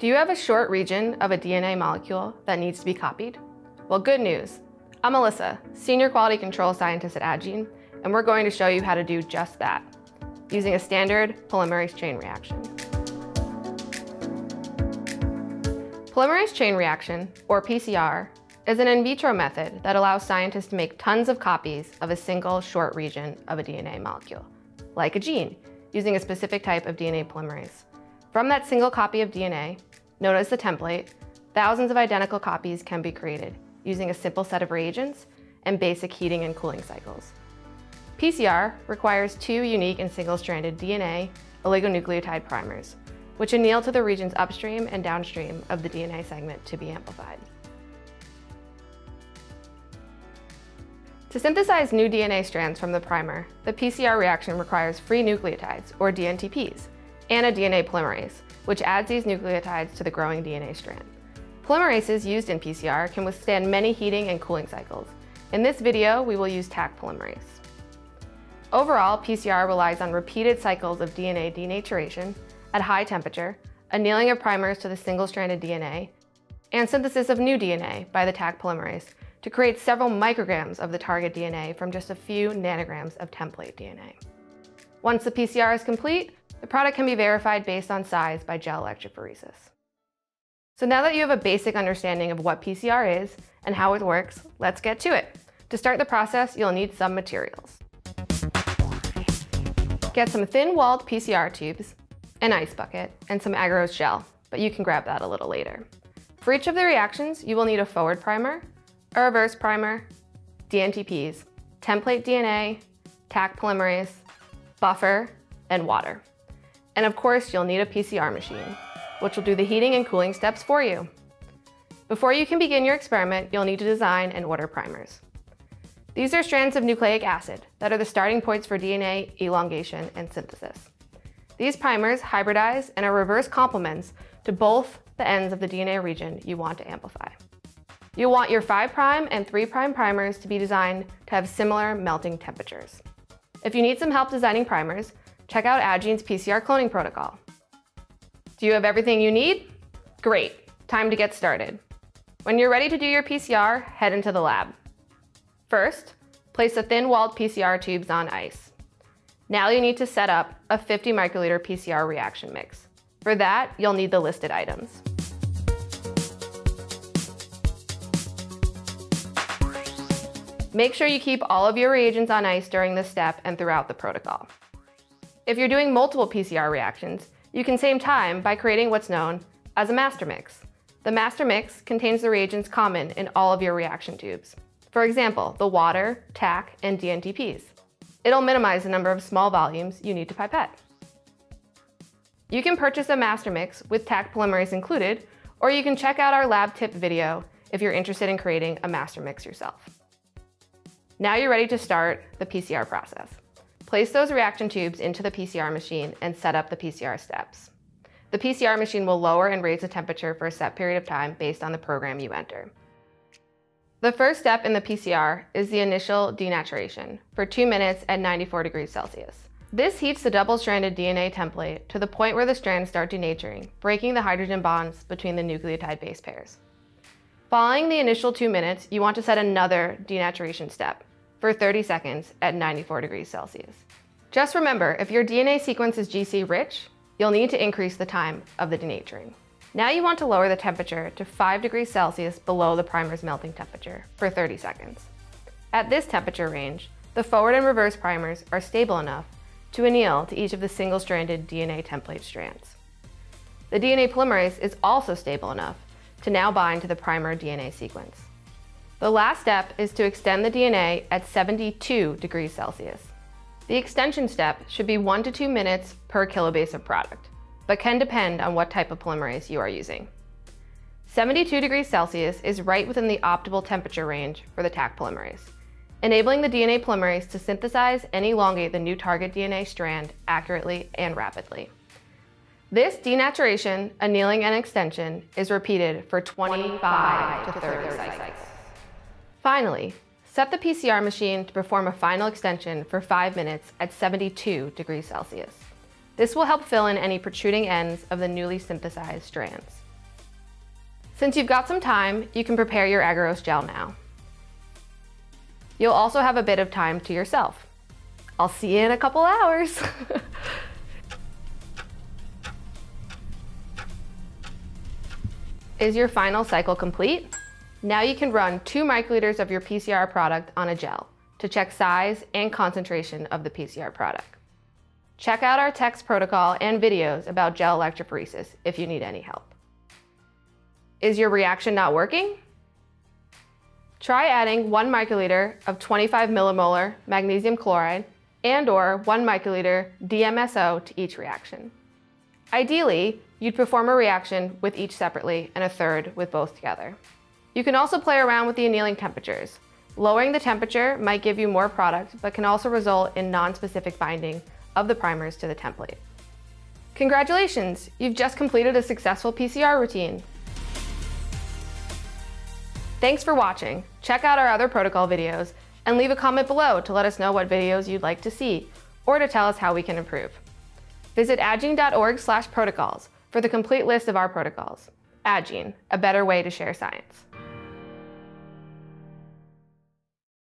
Do you have a short region of a DNA molecule that needs to be copied? Well, good news. I'm Alyssa, Senior Quality Control Scientist at Addgene, and we're going to show you how to do just that, using a standard polymerase chain reaction. Polymerase chain reaction, or PCR, is an in vitro method that allows scientists to make tons of copies of a single short region of a DNA molecule, like a gene, using a specific type of DNA polymerase. From that single copy of DNA, known as the template, thousands of identical copies can be created using a simple set of reagents and basic heating and cooling cycles. PCR requires two unique and single-stranded DNA oligonucleotide primers, which anneal to the regions upstream and downstream of the DNA segment to be amplified. To synthesize new DNA strands from the primer, the PCR reaction requires free nucleotides, or dNTPs, and a DNA polymerase, which adds these nucleotides to the growing DNA strand. Polymerases used in PCR can withstand many heating and cooling cycles. In this video, we will use Taq Polymerase. Overall, PCR relies on repeated cycles of DNA denaturation at high temperature, annealing of primers to the single-stranded DNA, and synthesis of new DNA by the Taq Polymerase to create several micrograms of the target DNA from just a few nanograms of template DNA. Once the PCR is complete, the product can be verified based on size by gel electrophoresis. So now that you have a basic understanding of what PCR is and how it works, let's get to it. To start the process, you'll need some materials. Get some thin-walled PCR tubes, an ice bucket, and some Agarose gel, but you can grab that a little later. For each of the reactions, you will need a forward primer, a reverse primer, dNTPs, template DNA, Taq polymerase, buffer, and water. And of course, you'll need a PCR machine, which will do the heating and cooling steps for you. Before you can begin your experiment, you'll need to design and order primers. These are strands of nucleic acid that are the starting points for DNA elongation and synthesis. These primers hybridize and are reverse complements to both the ends of the DNA region you want to amplify. You'll want your 5' and 3' primers to be designed to have similar melting temperatures. If you need some help designing primers, check out Addgene's PCR cloning protocol. Do you have everything you need? Great, time to get started. When you're ready to do your PCR, head into the lab. First, place the thin-walled PCR tubes on ice. Now you need to set up a 50 microliter PCR reaction mix. For that, you'll need the listed items. Make sure you keep all of your reagents on ice during this step and throughout the protocol. If you're doing multiple PCR reactions, you can save time by creating what's known as a master mix. The master mix contains the reagents common in all of your reaction tubes. For example, the water, Taq, and dNTPs. It'll minimize the number of small volumes you need to pipette. You can purchase a master mix with Taq Polymerase included, or you can check out our lab tip video if you're interested in creating a master mix yourself. Now you're ready to start the PCR process. Place those reaction tubes into the PCR machine and set up the PCR steps. The PCR machine will lower and raise the temperature for a set period of time based on the program you enter. The first step in the PCR is the initial denaturation for 2 minutes at 94 degrees Celsius. This heats the double-stranded DNA template to the point where the strands start denaturing, breaking the hydrogen bonds between the nucleotide base pairs. Following the initial 2 minutes, you want to set another denaturation step for 30 seconds at 94 degrees Celsius. Just remember, if your DNA sequence is GC rich, you'll need to increase the time of the denaturing. Now you want to lower the temperature to 5 degrees Celsius below the primer's melting temperature for 30 seconds. At this temperature range, the forward and reverse primers are stable enough to anneal to each of the single-stranded DNA template strands. The DNA polymerase is also stable enough to now bind to the primer DNA sequence. The last step is to extend the DNA at 72 degrees Celsius. The extension step should be 1 to 2 minutes per kilobase of product, but can depend on what type of polymerase you are using. 72 degrees Celsius is right within the optimal temperature range for the Taq polymerase, enabling the DNA polymerase to synthesize and elongate the new target DNA strand accurately and rapidly. This denaturation, annealing, and extension is repeated for 25 to 30 cycles. Finally, set the PCR machine to perform a final extension for 5 minutes at 72 degrees Celsius. This will help fill in any protruding ends of the newly synthesized strands. Since you've got some time, you can prepare your agarose gel now. You'll also have a bit of time to yourself. I'll see you in a couple hours. Is your final cycle complete? Now you can run 2 microliters of your PCR product on a gel to check size and concentration of the PCR product. Check out our text protocol and videos about gel electrophoresis if you need any help. Is your reaction not working? Try adding 1 microliter of 25 millimolar magnesium chloride and/or 1 microliter DMSO to each reaction. Ideally, you'd perform a reaction with each separately and a third with both together. You can also play around with the annealing temperatures. Lowering the temperature might give you more product, but can also result in non-specific binding of the primers to the template. Congratulations! You've just completed a successful PCR routine. Thanks for watching. Check out our other protocol videos and leave a comment below to let us know what videos you'd like to see or to tell us how we can improve. Visit agene.org/protocols for the complete list of our protocols. Agene, a better way to share science.